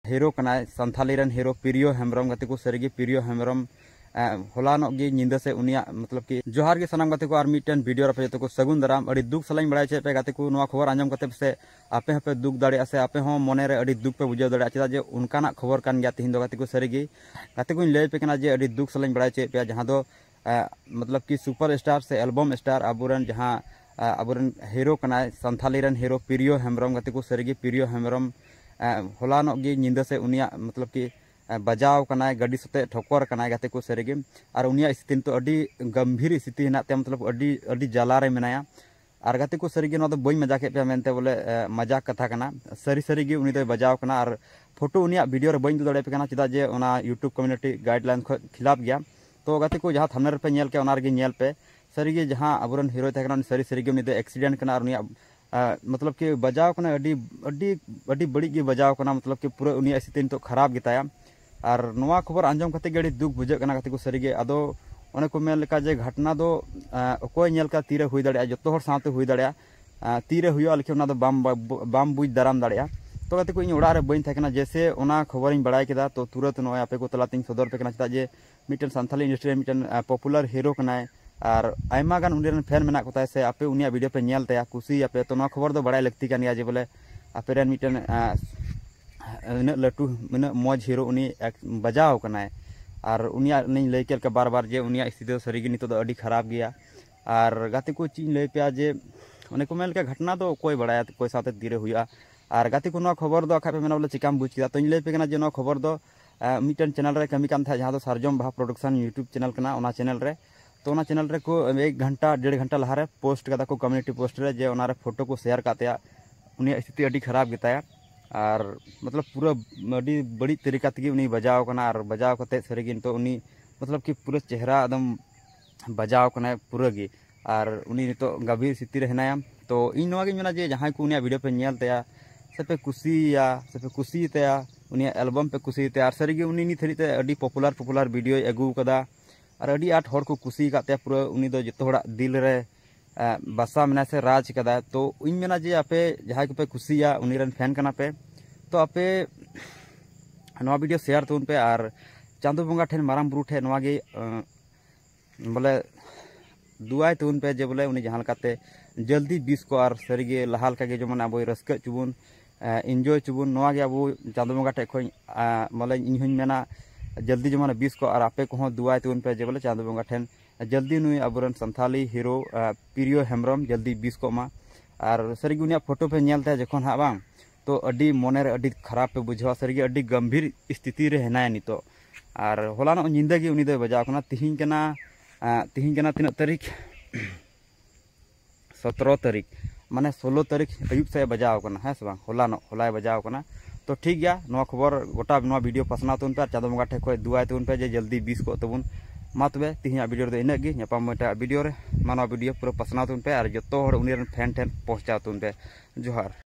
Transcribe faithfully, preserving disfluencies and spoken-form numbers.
Hero कनाय संथाली रन hero Priyo Hembram गति को सरिगे प्रियो हेम्ब्रम हलानोग गे निंदा से उनिया मतलब कि जोहार के सनाम गति को और मिटन वीडियो रपे तो को सगुन दाराम अड़ी दुख सलाइन बड़ाय चे पे गति को नवा खबर आंजम कते से आपे हपे दुख दाड़े से आपे हो मने रे अड़ी दुख पे बुझाव दाड़े चेदा जे उनकाना खबर कान गया तिहिन दो गति को सरिगे गति को लय पे कना जे अड़ी दुख सलाइन बड़ाय चे पे जहां दो मतलब कि सुपर स्टार से एल्बम स्टार अबुरन जहां अबुरन हीरो कनाय संथाली रन हीरो प्रियो हेम्ब्रम गति को सरिगे प्रियो हेम्ब्रम हलानोग गे निंदा से उनिया मतलब कि बजाव कनाय गाड़ी सते ठोकर कनाय गते को सरिगे और उनिया स्थिति तो अड़ी गंभीर स्थिति हेनाते मतलब अड़ी अड़ी जला रे मेनाया और गते को सरिगे न बई मजाक पे मेनते बोले मजाक कथा कना सरी सरिगे उनी दो बजाव कना और फोटो उनिया वीडियो रे बई दो दड़े पे कना चेदा जे ओना यूट्यूब कम्युनिटी गाइडलाइन खो खिलाफ गया तो गते को जहां थंबनेल पे नेल के ओना रे नेल पे सरिगे जहां अबुरन हीरो थे कना सरी सरिगे उनी दो एक्सीडेंट कना और उनिया आ, मतलब कि बजाव कना अड़ी अड़ी अड़ी बड़ी गे बजाव कना मतलब कि पूरा उनिया स्थिति तो खराब गिताया और नवा खबर आंजम कते गड़ी दुख बुझे कना कते को सरिगे अदो ओने को मेल लेका जे घटना दो अकोय नेल का तीरे हुई दाड़िया जतो हर साथे हुई दाड़िया तीरे हुयो लेके ओना दो बाम बाम बुझ दाराम दाड़िया तो कते को इन ओड़ा रे बइन थाकना जैसे ओना खबर इन बड़ाय केदा तो तुरंत नय आपे को तलातिन सदर पे कना चता जे मिटन संथाली इंडस्ट्री मिटन पॉपुलर हीरो कनाय और आयमा गान उनी फैन मेना कोता से आपे उनिया वीडियो पे नेल तया कुसी आपे तो नवा खबर दो बड़ाय लगती कान गया जे बोले आपे रेन मिटन इन लटू इन मौज हीरो उनी बजाव कनाय और उनिया नहीं लय के बार बार जे उनिया स्थिति सरिगे नितो दो अड़ी खराब गया और गाते को चीज लय पे जे ओने को मेल के घटना दो कोई बड़ाया कोई साथे तीरे हुआ और गाते को नवा खबर दो आखा पे मेना बोले चिकाम बुझ किदा तो इन लय पे कना जे नवा खबर दो मिटन चैनल रे कमी कान था जहां दो सारजम बाहा प्रोडक्शन यूट्यूब चैनल कना ओना चैनल रे तो ओना चैनल रे को एक घंटा डेढ़ घंटा लहा रे पोस्ट कदा को कम्युनिटी पोस्ट रे जे ओना रे फोटो को शेयर कातेया उनिया स्थिति अड़ी खराब गिताया और मतलब पूरा अड़ी बड़ी तरीका तगी उनी बजाव कना और बजाव कते सरिगे तो उनी मतलब कि पूरा चेहरा एकदम बजाव कना पूरा गे और उनी नितो गंभीर स्थिति रे हेनाया तो इन नवा गे मेना जे जहां को उनिया वीडियो पे नेल तया से पे कुसिया से पे कुसी तया उनिया एल्बम पे कुसी तया और सरिगे उनी नि थरी ते अड़ी पॉपुलर पॉपुलर वीडियो अगू कदा और अड़ी आठ हर को कुसी काते पूरा उनी दो जतो हड़ा दिल रे बसा मेना से राज कदा तो इन मेना जे आपे जहां को पे कुसिया उनी रन फैन कना पे तो आपे नवा वीडियो शेयर तुन पे और चांदो बंगा ठेन माराम बुरु ठे नवा गे बोले दुआय तुन पे जे बोले उनी जहां काते जल्दी बीस को और सरिगे लहाल का गे जमन अब रस्क चुबुन एंजॉय चुबुन नवा गे अब चांदो बंगा ठे खोई बोले इन हुन मेना जल्दी जमन बीस को और आपे को दुआय तुन पे जे बोले चांदो बंगा ठेन जल्दी नुई अबुरन संथाली हीरो प्रियो हेम्ब्रम जल्दी बीस को मा और सरिगे उनिया फोटो पे नेलते जखन हा बांग तो अड़ी मने रे अड़ी खराब पे बुझवा सरिगे अड़ी गंभीर स्थिति रे हेनाय नितो और हलानो निंदा गे उनी दो बजाव कना तिहिन कना तिहिन कना तीना तारीख सत्रह तारीख माने सोलह तारीख अयुब से बजाव कना है से बांग हलानो हलाय बजाव कना तो ठीक गया नवा खबर गोटा नवा वीडियो पसना तुन पे चांदो बंगा ठे खय दुआय तुन पे जे जल्दी बीस को तबुन मा तबे तिहिया वीडियो दो इना गे नेपाम मटा वीडियो रे मानवा वीडियो पूरा पसना तुन पे और जतो हर उनी रन फैन ठेन पहुंचा तुन पे जोहार।